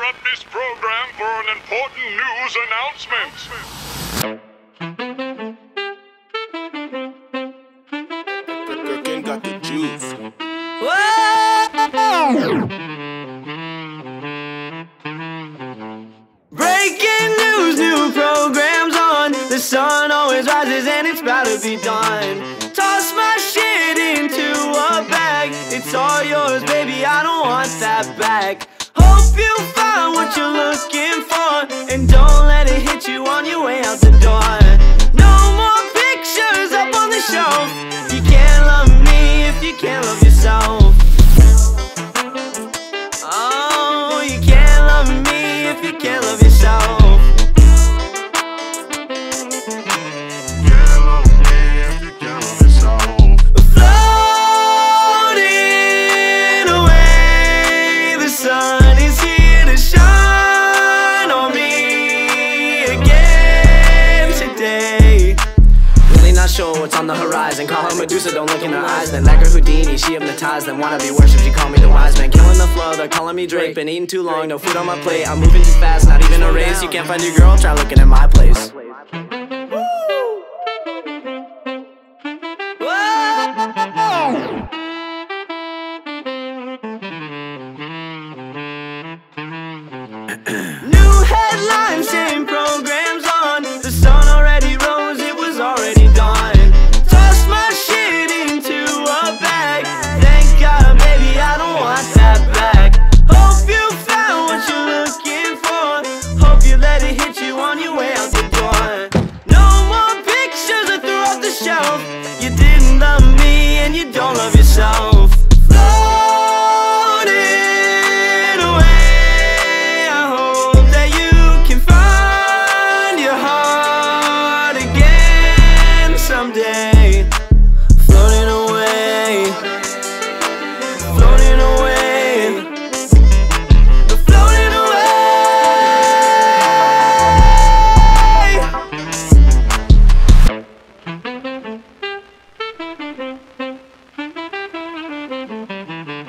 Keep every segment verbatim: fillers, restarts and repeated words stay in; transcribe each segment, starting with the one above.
interrupt this program for an important news announcement. Got the juice. Breaking news, new programs on. The sun always rises and it's about to be done. Toss my shit into a bag. It's all yours, baby, I don't want that back. Hope you find what you're looking for, and don't let it hit you on your way out the door. No more pictures up on the shelf. You can't love me if you can't love yourself. Oh, you can't love me if you can't love yourself. Floating away, the sun is here to shine on me again today. Really not sure what's on the horizon. Call her Medusa, don't look in her eyes. Then like her Houdini, she hypnotized. Then wanna be worshipped, she call me the wise man. Killing the flow, they're calling me Drake. Been eating too long, no food on my plate. I'm moving too fast, not even a race. You can't find your girl, try looking at my place. New headlines, same programs on. The sun already rose, it was already dawn. Toss my shit into a bag. Thank God, baby, I don't want that back. Hope you found what you're looking for. Hope you let it hit you on your way out the door. No more pictures I threw off the shelf. You didn't love me and you don't love yourself. Floating away, I hope that you can find your heart again someday. Floating away, floating away, floating away.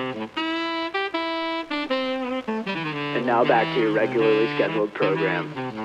And now back to your regularly scheduled program.